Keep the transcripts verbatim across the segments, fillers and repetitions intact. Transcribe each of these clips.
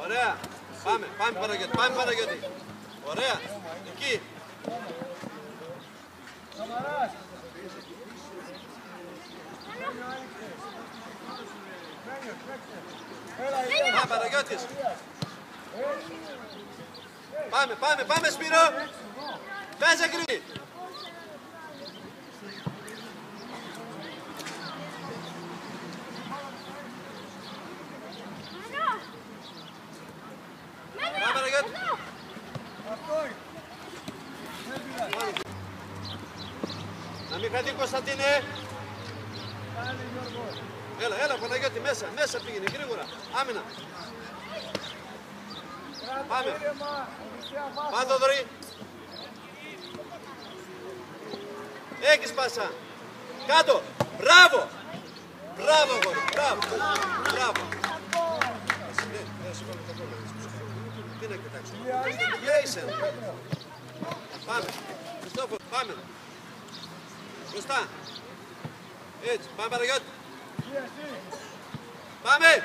Ωραία. Πάμε, πάμε Παναγιώτη, πάμε Παναγιώτη. Ωραία. Εκεί. Σαμαράς. Πάμε Παναγιώτης. Πάμε, πάμε, πάμε Σπύρο. Παίζε γκρι. Πάμε Παναγιώτη. Να μην χαθεί Κωνσταντίνε. Έλα, έλα Παναγιώτη, μέσα, μέσα πήγαινε, γρήγορα. Άμυνα. Πάμε. Πάμε Θοδωρή. Έχεις πάσα. Κάτω. Μπράβο. Μπράβο γόρι, μπράβο. Μπράβο. Τι να κοιτάξω. Γεια Πάμε. Χριστόφορο, πάμε. Μπροστά. Έτσι, πάμε Παναγιώτη. Πάμε.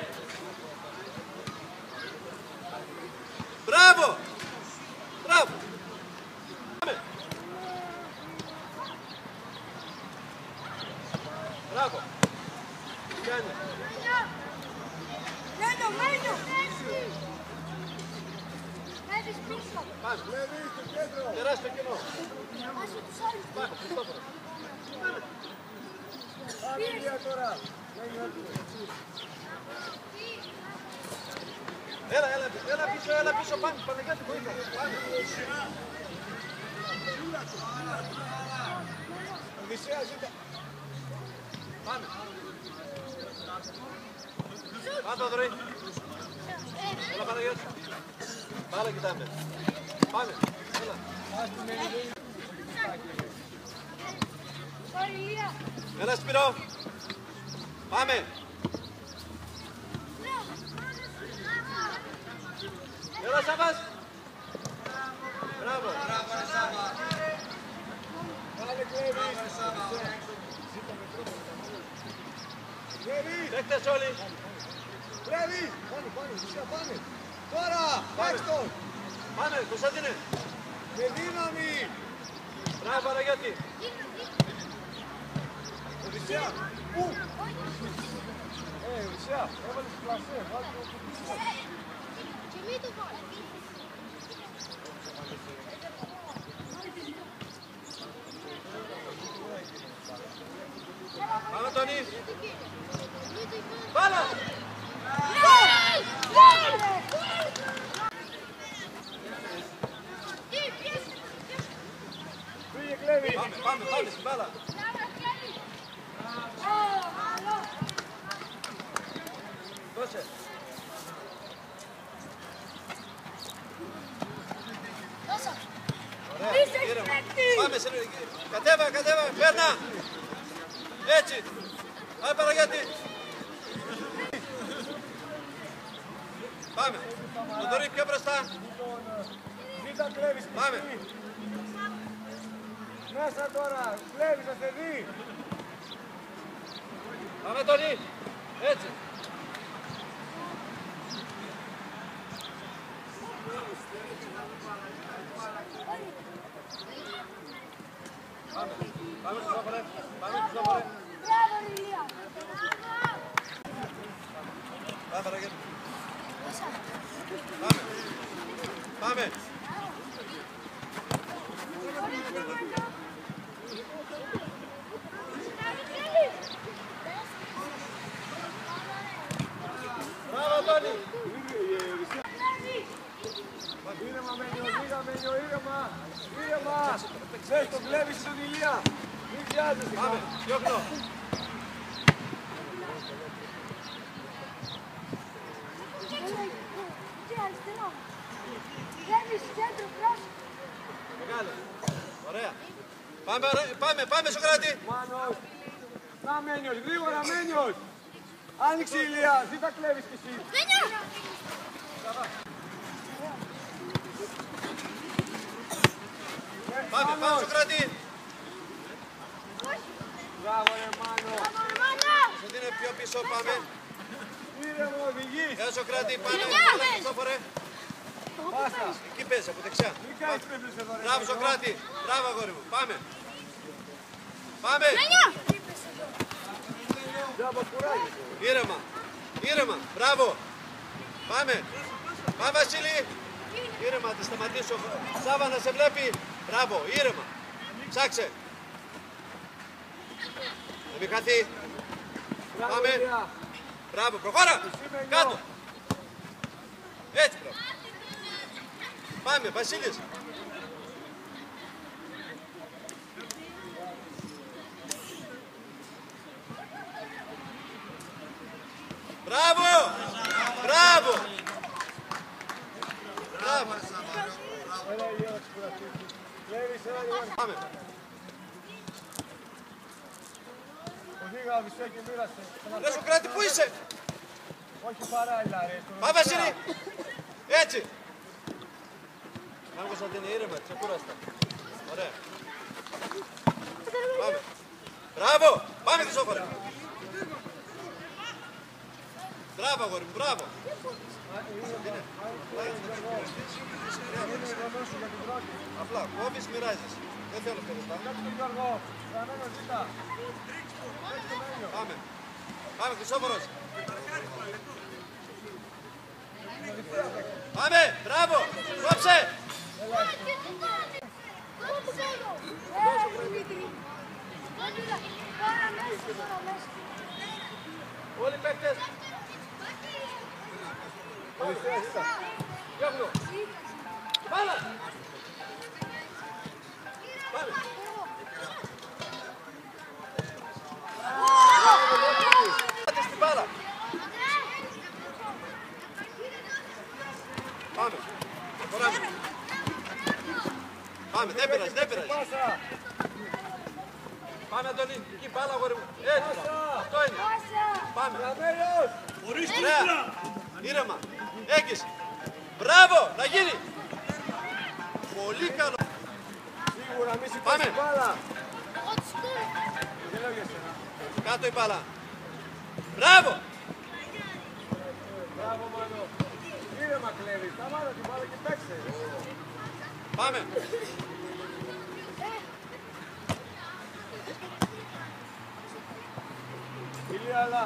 Μπράβο. Μπράβο. Πάμε. Μπράβο. Κάνει. Μένω, μένω. Μένεις πίσω. Πάμε. Περάσει το κοινό. Άσε τους άλλους. Πάμε, Χριστόφορο. Πάμε. Πάμε Ηλία τώρα. Έλα, έλα, έλα πίσω, έλα πίσω, πάμε, Παναγιώτη, βοήθεια. Πάμε. Οδυσσέα, ζήτα. Πάμε. Πάμε, Θοδωρή. Έλα, Παναγιώτη. Πάλα κοιτάμε. Πάμε, έλα. Έλα, Σπυρό. Πάμε. Έλα, Σάββας. Μπράβο. Πάλε Κλέβης. Κλέβης. Παίκτες όλοι. Κλέβης. Πάνε, πάνε, Οδυσσέα, πάνε. Τώρα, παίξτον. Πάμε, Κωνσταντίνε. Με δύναμη. Μπράβο, Παναγιώτη. Οδυσσέα. Πού. Ε, Οδυσσέα, έβαλες πλασέ. Βάζεις το κουμπίσμα. Και μην το βάλεις. Πάμε, Τόνι. Πάλα. Πήγε Κλέβης. Πάμε, πάμε, πάμε στην μπάλα. Δώσε. Ωραία, ήρεμα. Πάμε, σε κατέβα, κατέβα, παίρνα. Έτσι. Πάμε Παναγιώτη. Πάμε. Θοδωρή, πιο μπροστά. Ζήτα Κλέβης. Πάμε. Μέσα τώρα. Κλέβης, θα σε δει. Πάμε, Τόνι. Έτσι. Πάμε. Πάμε, Χριστόφορε. Πάμε, Χριστόφορε. Μπράβο, Ηλία. Πάμε, Παναγιώτη. Πάμε. Πάμε. Μπράβο, Τόνι. Ήρεμα, Μένιο, ήρεμα, Μένιο, ήρεμα. Ήρεμα. Θες τον Κλέβης στον Ηλία. Μην βιάζεσαι. Πάμε. Διώχνω. Τι αριστερό. Βγαίνεις κέντρο πράσινο. Μεγάλε. Ωραία. Πάμε, πάμε, πάμε, Σοκράτη. Μάνος. Να Μένιος, γρήγορα Μένιος. Άνοιξε η Ηλία. Ζήτα Κλέβης κι εσύ. Μένιο. Πάμε, πάμε, Σοκράτη. Μπράβο ρε Μάνο. Μπράβο, ρε Μάνα. Κωνσταντίνε, πιο πίσω πάμε. Ήρεμο, οδηγείς. Έλα Σοκράτη, πάμε. Έλα Χριστόφορε. Πάσα. Εκεί πες, από δεξιά. Μην κάνεις τρίπλες εδώ, ρε. Μπράβο Σοκράτη. Μπράβο αγόρι μου. Πάμε. Πάμε. Δεν αποκουράγεις. Ήρεμα. Ήρεμα. Μπράβο. Πάμε. Πάμε Βασίλη. Ήρεμα, τη σταματήσω. Σάβα να σε βλέπει. Μπράβο. Ήρεμα. Ψάξε. Να μην χαθεί. Μπράβο, Πάμε. Ηλία. Μπράβο. Προχώρα. Κάτω. Έτσι μπράβο. Πάμε. Βασίλης. Μπράβο! Μπράβο! Μπράβο! Έλα, Ηλία, να ξεκουραστείς. Κλέβεις, έλα, Ηλία. Πάμε. Οδήγα, Αβυσσέ και μοίρασε. Ρε Σοκράτη, πού είσαι? Όχι παράλληλα, ρε. στον Πάμε Οδυσσέα. Βασίλη! Έτσι! Πάμε Κωνσταντίνε, ήρεμα, ξεκούραστα. Ωραία. Πάμε. Μπράβο! Πάμε Χριστόφορε! Μπράβο αγόρι μου, μπράβο! Είναι γραμμένο σου για την πρώτη. Απλά, κόβεις, μοιράζεις. Δεν θέλω πιο λεπτά. Κάτσε τον Γιώργο. Γραμμένο ζήτα. Πάμε. Πάμε Χριστόφορος. Πάμε, μπράβο! Κόψε! Όλοι οι παίκτες. Οδυσσέα, ζήτα. Γιώργο. Πάλα. Πάμε. Πάτε στην μπάλα. Πάμε. Προχωράμε. Πάμε, δεν πειράζει, δεν πειράζει. Πάσα. Πάμε Αντώνη, εκεί μπάλα αγόρι μου. Έτσι, αυτό είναι. Πάμε. Γραμμένος. Ωραία. Ήρεμα. Έχεις. Μπράβο, να γίνει. Πολύ καλό. Σίγουρα μη σηκώσεις Πάμε. την μπάλα. Δεν λέω για σένα. Κάτω η μπάλα. Μπράβο. Μπράβο, Μάνο. Ήρεμα κλέβεις. Σταμάτα την μπάλα και παίξε. Πάμε. Ηλία, αλλά.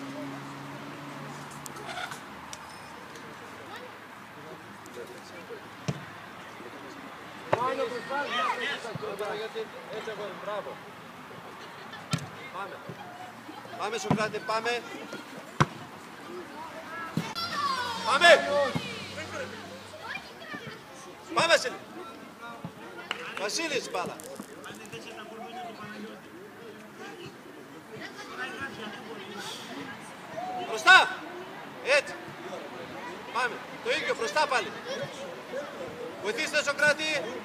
Μάνο, προσπάθησε να παίξεις τα κοντά. Γιατί έτσι αγόρι μου, μπράβο. Πάμε. Πάμε Σοκράτη, πάμε. Πάμε. Πάμε Βασίλη. Βασίλης μπάλα. Μπροστά. Έτσι. Πάμε. Το ίδιο μπροστά πάλι. Βοηθήστε Σοκράτη.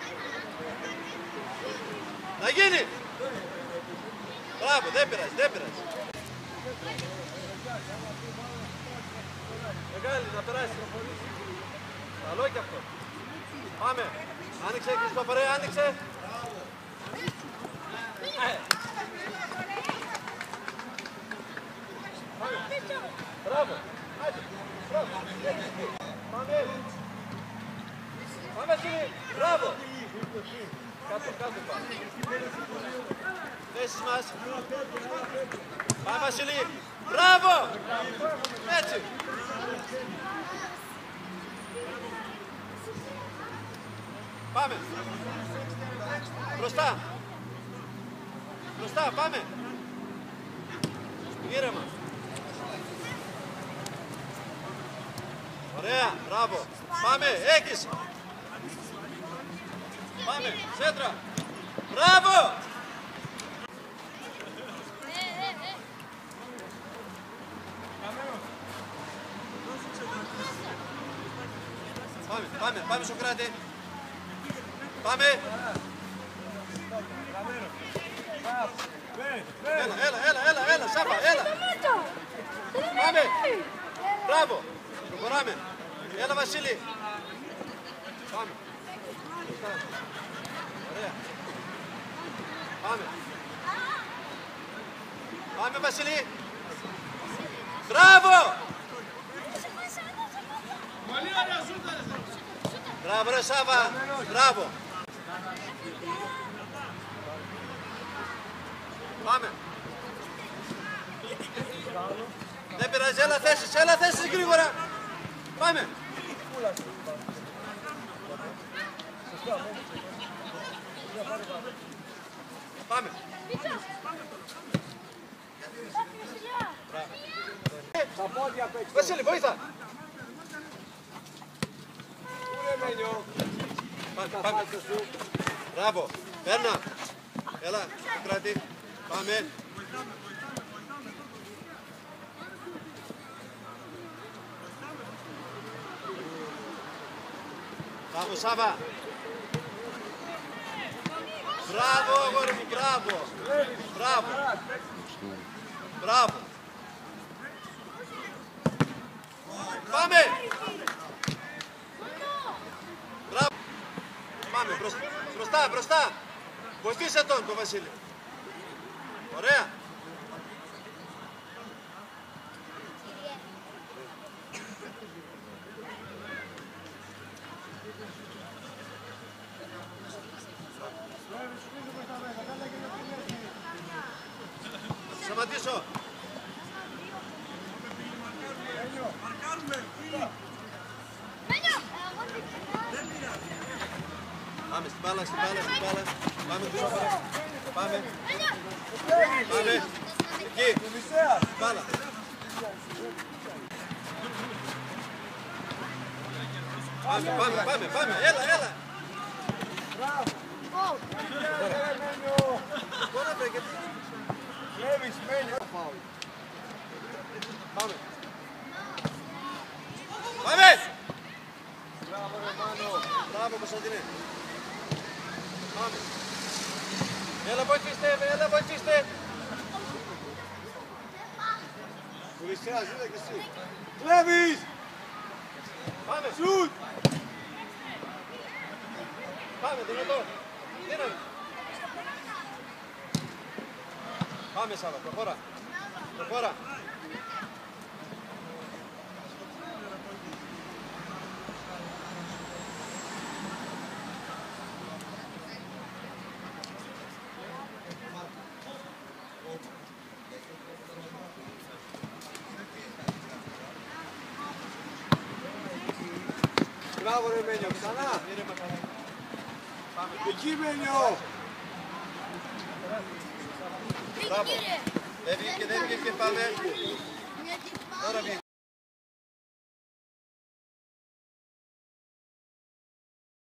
Να γίνει. Μπράβο, δεν πειράζει, δεν πειράζει. Μεγάλη, να περάσει. Καλό και αυτό. Πάμε. Άνοιξε Χριστόφορε, άνοιξε. Ε. Μπράβο. Άντε. Μπράβο. Πάμε. Πάμε Βασίλη. Μπράβο. Κάτω, κάτω πάμε. Θέσεις μας. Πάμε Βασίλη. Μπράβο. Έτσι. Πάμε. Μπροστά. Μπροστά, πάμε. Ήρεμα. Ωραία, μπράβο. Πάμε, έχεις. Πάμε, σέντρα. Μπράβο. Πάμε, πάμε, πάμε Σοκράτη. Πάμε. Έλα, έλα, έλα, έλα, έλα, Σάβα, έλα. Πάμε. Μπράβο. Προχωράμε. Έλα Βασίλη. Πάμε. Ωραία. Πάμε. Πάμε Βασίλη. Μπράβο. Μπράβο ρε Σάβα. Μπράβο. Πάμε. Δεν πειράζει, έλα θέσεις, έλα θέσεις γρήγορα. Πάμε. Πάμε. Τα πόδια απ' έξω. Βασίλη, βοήθα. Πού ρε Μένιο. Πάμε, Τα πάμε. φάτσα σου. Μπράβο. Παίρνα. Έλα, κράτη. Πάμε. Μπράβο, Σάβα. Μπράβο, αγόρι μου, μπράβο. Μπράβο. Μπράβο. Πάμε. Μπράβο. Πάμε, μπροστά, μπροστά, μπροστά. Βοηθήσε τον, τον Βασίλη. Ωραία. Σταματήσω. Πάμε στην μπάλα, στην μπάλα, στην μπάλα. Πάμε γρήγορα. Πάμε. Πάμε. Εκεί. Στην μπάλα. Πάμε, πάμε, πάμε, πάμε. Έλα, έλα. Μπράβο. Ρε Μένιο. Τώρα βρε, γιατί... Κλέβεις Μένιο. Πάμε. Πάμε. Μπράβο ρε Μάνο. Μπράβο, Κωνσταντίνε. Πάμε. Έλα, βοηθήστε, έλα, βοηθήστε. Κουλισσέας, είδα και εσύ. Κλέβεις. Πάμε. Σουτ. Πάμε, δυνατό. Δύναμη. Πάμε, Σάβα, προχώρα. Προχώρα. Μπράβο ρε Μένιο, ξανά. Ήρεμα καλά. Πάμε. Εκεί Μένιο. Μπράβο. Δεν βγήκε, δεν βγήκε, πάμε. Τώρα βγήκε.